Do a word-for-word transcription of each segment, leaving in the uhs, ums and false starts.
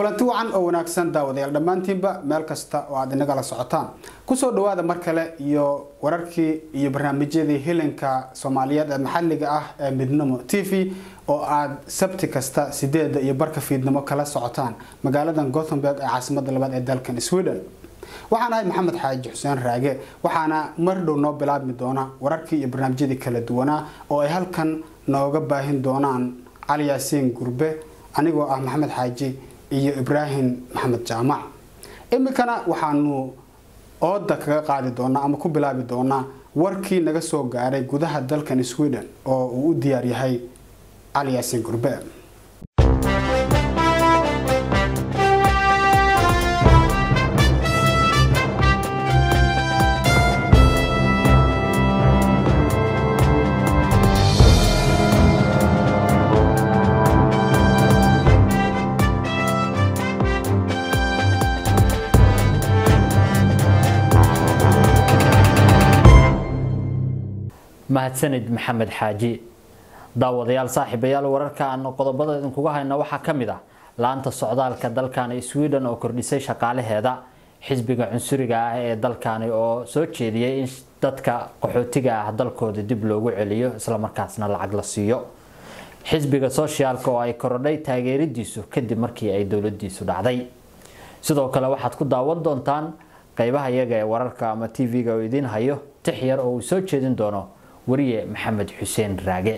kulanti wacan oo wanaagsan daawadayaal dhamaantiinba meel kasta oo aad inaga la socotaan ku soo dhawaada mar kale iyo wararkii iyo barnaamijyadii hilinka Soomaaliyeed ee maxalliga ah ee Midnimo T V oo aad sabti kasta sideed iyo barka fiidnimo kala socotaan magaalada Gothenburg ee caasimadda labaad ee dalka Sweden. waxaan ahay Maxamed Xaaji Xuseen Raage waxaana mar dhow noo bilaabmi doona wararkii iyo barnaamijyadii kala duwana oo ay halkan nooga baahin doonaan Ali Yaasiin Gurbe anigoo ah Maxamed Xaaji iyo Ibrahim Maxamed Jaamac. imikana waxaanu ooda kaga qaadi doona ama ku bilaabi doona warkii naga soo gaaray gudaha dalkan Sweden oo uu u diyaar yahay Ali Yaasiin Gurbe. mahadsanid Maxamed Xaaji. daawadayaal saaxiibayaal wararka aan qodobada idin kuga hayna waxa kamid ah laanta socdaalka dalkan Sweden oo kordhisay shaqaalaheeda, xisbiga cunsuriga ah ee dalkan oo soo jeediyay in dadka qaxootiga ah dalkooda dib loogu celiyo isla markaasna lacag la siiyo, xisbiga socialka oo ay korodhay taageeridiisu kadib markii ay dawladdiisu dhacday. sidoo kale waxaad ku daawan doontaan qaybaha iyaga ee wararka ama T V-ga oo idin hayo tix yar oo uu soo jeedin doono wariye Maxamed Xuseen Raage.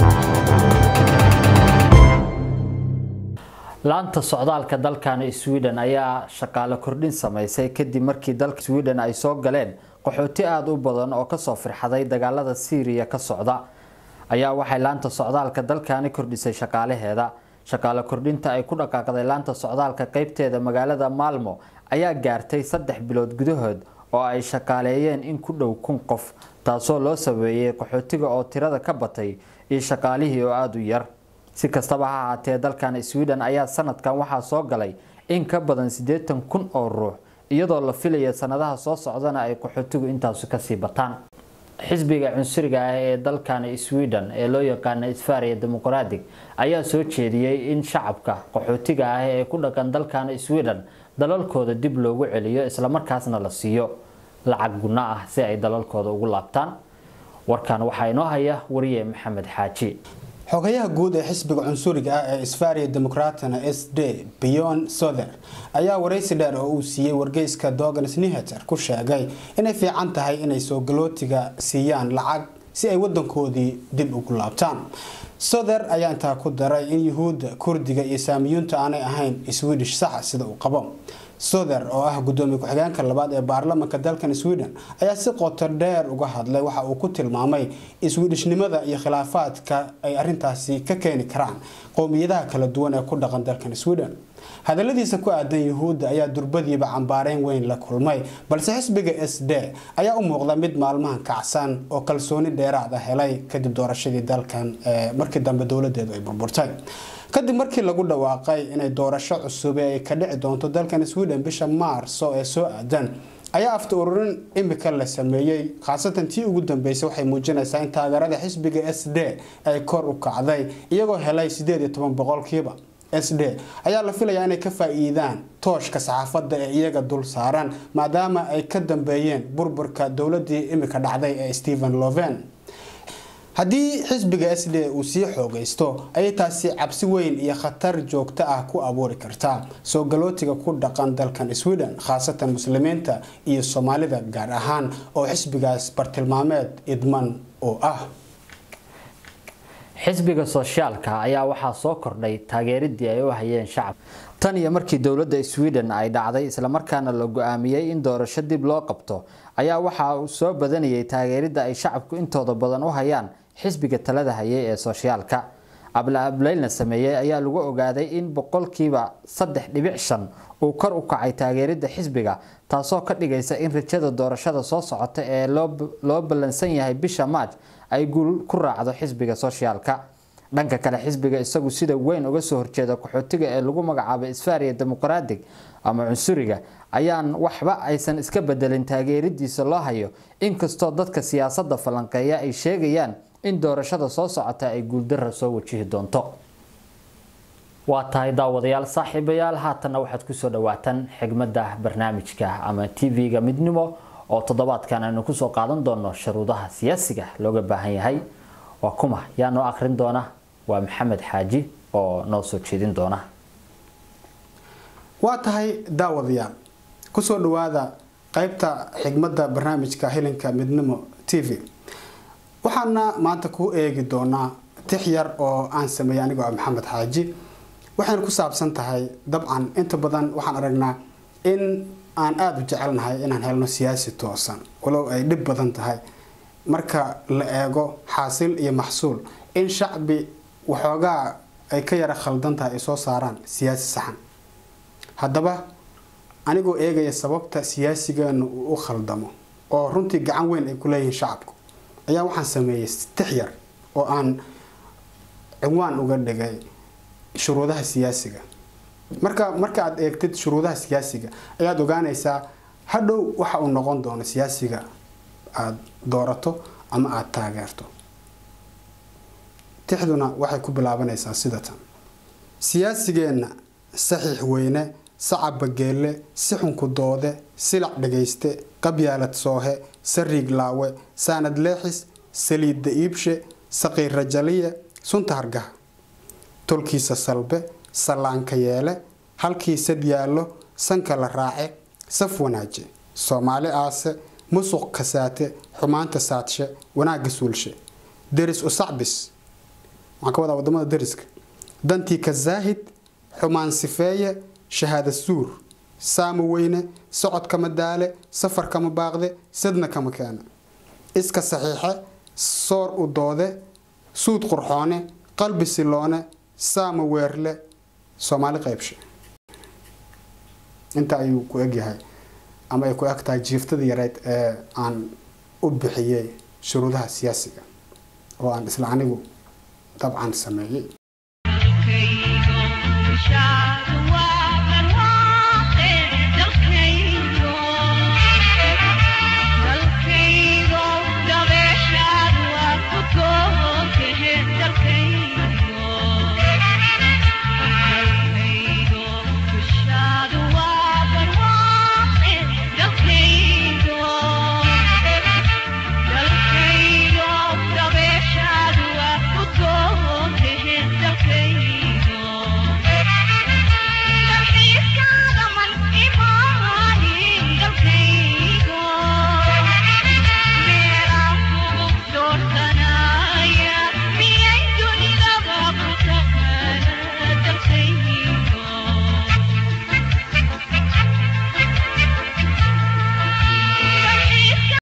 laanta socdaalka dalkan Sweden ayaa shaqaale kordhin sameysay kadib markii dalka Sweden ay soo galeen qaxooti aad u badan oo ka soo firxaday dagaalada Syria ka socda. ayaa waxay laanta socdaalka dalkan kordhisay shaqaalaheeda. shaqaale kordhinta ay ku dhaqaaqday laanta socdaalka qaybteeda magaalada Malmo ayaa gaartay saddex bilood gudahood oo ay shaqaaleeyeen in ku dhow kun qof, taasoo loo sameeyay qaxootiga oo tirada ka batay iyo shaqaalihii oo aad u yar. si kastaba ha ahaatee dalkan Sweden ayaa sanadkan waxaa soo galay in ka badan siddeetan kun oo ruux, iyadoo la filayo sanadaha soo socdana ay qaxootigu intaas ka sii bataan. xisbiga cunsuriga ah ee dalkan Sweden ee loo yaqaan Isfariya Democratic ayaa soo jeediyay in shacabka qaxootiga ah ee ku dhaqan dalkan Sweden dalalkooda dib loogu celiyo isla markaasna la siiyo lacag guna ah si ay dalalkooda ugu laabtaan. warkan waxa inoo haya wariye Maxamed Xaaji. xogayaha guud ee xisbiga cunsuriga ah ee Isfariya Democratic S D Björn Söder ayaa wareysi dheer oo uu siiyay wargeyska Dagens Nyheter ku sheegay inay fiican tahay inay soo galootiga siiyaan lacag si ay wadankoodii dib ugu laabtaan. Söder ayaa intaa ku daray in Yuhuudda, Kurdiga iyo Saamiyuunta aanay ahayn Swedish sax sida uu qabo. Söder oo ah gudoomiye ku-xigeenka labaad ee baarlamaanka dalkan Sweden ayaa si qoto dheer uga hadlay waxa uu ku tilmaamay Swedishnimada iyo khilaafaadka ay arintaasi ka keeni karaan qowmiyadaha kala duwan ee ku dhaqan dalkan Sweden. hadaladiisa ku aadan Yuhuudda ayaa durbadiiba cambaareen weyn la kulmay, balse xisbiga S D ayaa u muuqda mid maalmahan kacsan oo kalsooni dheeraad ah helay kadib doorashadii dalkan ee markii dambe dawladeedu ay burburtay. kadib markii lagu dhawaaqay inay doorasho cusub ay ka dhici doonto dalkan Sweden bisha Maarso ee soo aadan ayaa afta ururin imika la sameeyay, khaasatan tii ugu dambeysay waxay muujinaysaa in taageerada xisbiga S D ay kor u kacday iyagoo helay siddeed iyo toban boqolkiiba. S D ayaa la filayaa inay ka faa'iidaan tooshka saxaafadda ee iyaga dul saaran maadaama ay ka dambeeyeen burburka dawladii imika dhacday ee Stephen Löfven. haddii xisbiga S D uu sii xoogaysto ayay taasi cabsi weyn iyo khatar joogto ah ku abuuri kartaa soo galootiga ku dhaqan dalkan Sweden, khaasatan muslimiinta iyo Soomaalida gaar ahaan oo xisbigaas bartilmaameed idman oo ah. xisbiga socialka ayaa waxaa soo kordhay taageeridii ay u hayeen shacab tan iyo markii dawladda Sweden ay dhacday isla markaana la go'aamiyay in doorasho dib loo qabto ayaa waxa uu soo badanayay taageerida ay shacabku intooda badan u hayaan xisbiga talada hayay ee socialka. abla ablayna sameeyay ayaa lagu ogaaday in boqolkiiba saddex dhibic shan uu kor u kacay taageerida xisbiga, taasoo ka dhigaysa in rajada doorashada soo socota ee loo balansan yahay bisha March ay guul ku raacdo xisbiga socialka. dhanka kale xisbiga isagu sida weyn uga soo horjeeda qaxootiga ee lagu magacaabo Isfariya Democratic ama cunsuriga ayaan waxba aysan iska bedelin taageeridiisa loo hayo, inkastoo dadka siyaasadda falanqeeya ay sheegayaan in doorashada soo socota ay guul darro soo wajihi doonto. waa tahay daawadayaal saaxiibayaal haatan waxaad ku soo dhawaataan xigmada barnaamijka ama T V-ga midnimo oo toddobaadkan aynu ku soo qaadan doono shuruudaha siyaasiga looga baahan yahay waa kuma yaa noo akhrin doona waa Maxamed Xaaji oo noo soo jeedin doona waa tahay daawadayaal ku soo dhawaada qaybta xigmada barnaamijka helinka midnimo T V waxaana maanta ku eegi doonaa tix yar oo aan sameeyay aniga Maxamed Xaaji waxaan ku saabsan tahay dabcan inta badan waxaan aragnaa in aan aad u jecelnahay inaan helno siyaasi toosan walow ay dhib badan tahay marka la eego xaasil iyo maxsuul in shacbi waxoogaa ay ka yara khaldan tahay soo saaraan siyaasi saxan haddaba anigoo eegaya sababta siyaasigeenu uu u khaldamo oo runtii gacan weyn ay ku leeyihiin shacabku ayaa waxaan sameeyay tix yar oo aan cinwaan uga dhigay shuruudaha siyaasiga marka marka aad eegtid shuruudaha siyaasiga ayaad ogaanaysaa hadhow waxa uu noqon doono siyaasiga aad doorato ama aad taageerto tixduna waxay ku bilaabanaysaa sida tan siyaasigeena saxiix weyne sacab geelle si xunku doode silac dhageyste qabyaalad soohe sariig laawe saanad leexis saliid iibshe saqiir rajaliye sunta hargaha tolkiisa salbe salaanka yeele halkiisa yaallo sanka la raace saf wanaaje Soomaali aase musuq kasaate xumaanta saadshe wanaaga suulshe deris u sacbis waxaan ka wadaa wadamada deriska dantii ka zaahid xumaan sifeeye shahaada suur saamo weyne socod kama daale safar kama baaqde sadna kama keena iska saxiixe soor u doode suud qurxoone qalbi siloone saamo weerle Soomaali qaybshe inta ayuu ku egyahay ama ay ku egtahay jiiftada yareed ee aan u bixiyay shuruudaha siyaasiga oo aan isla anigu dabcan sameeyay